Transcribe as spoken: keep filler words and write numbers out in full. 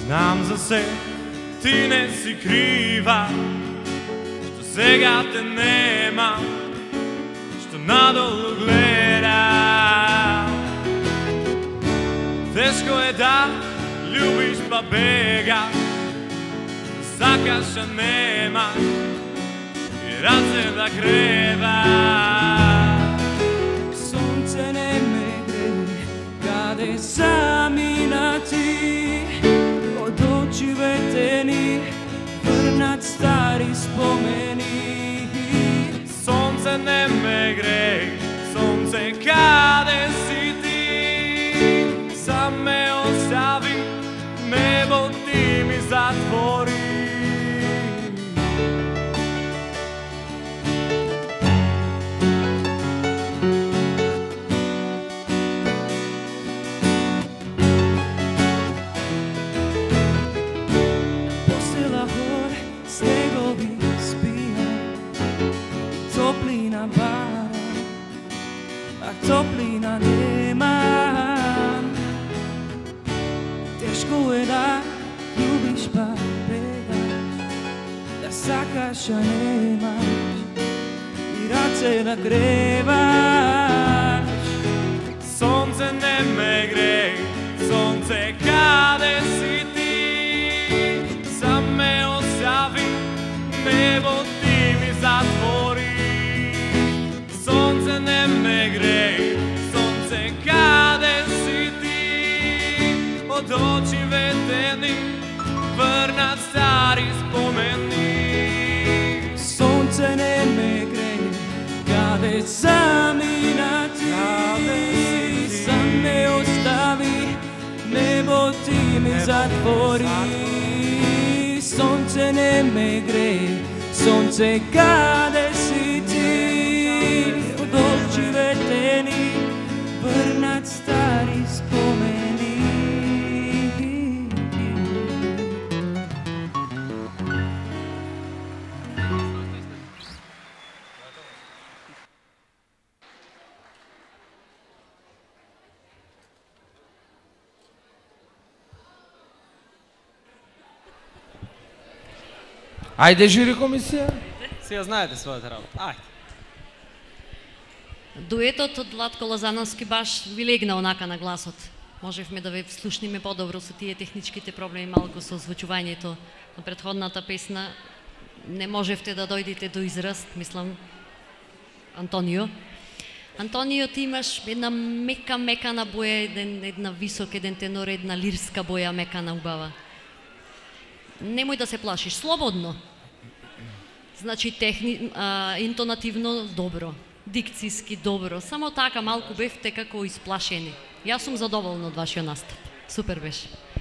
Знам за се, ти не си крива, што сега те нема, што надолу гледа. Тешко е да љубиш па бегаш, сакаш а немаш и раце да грева. Сонце не ме греje, каде замина ти, од очи ветени врнат стари спомени. Сонце не ме греje, сонце каде си ти, сам ме остави, небо ти ми затвори. Постела горе, снегови спија, топлина бара, а топлина немам. Тешко е да љубиш па бегаш, да сакаш а немаш и раце да греваш. Сонце не ме греje, сонце каде си ти, сам ме остави, небо ти ми затвори. Сонце не ме греje, сонце каде си ти, од очи ветени врнат стари спомени. Сонце не ме греje, каде замина ти, сам ме остави, небо ти ми затвори. Сонце не ме греje, сонце каде си ти, од очи ветени врнат стари спомени. Ајде, жури комисија. Сега знаете својата работа. Ајде. Дуетот од Владко Лозановски баш ви легна онака на гласот. Можевме да ве слушниме подобро со тие техничките проблеми, малку со озвучувањето на претходната песна. Не можевте да дојдете до израз, мислам, Антонио. Антонио, ти имаш една мека, мекана боја, еден, една висок, еден тенор, една лирска боја, мекана, убава. Немој да се плашиш, слободно. Значи, техни, а, интонативно добро, дикцијски добро, само така малку бевте како исплашени. Јас сум задоволна од вашиот настап. Супер беше.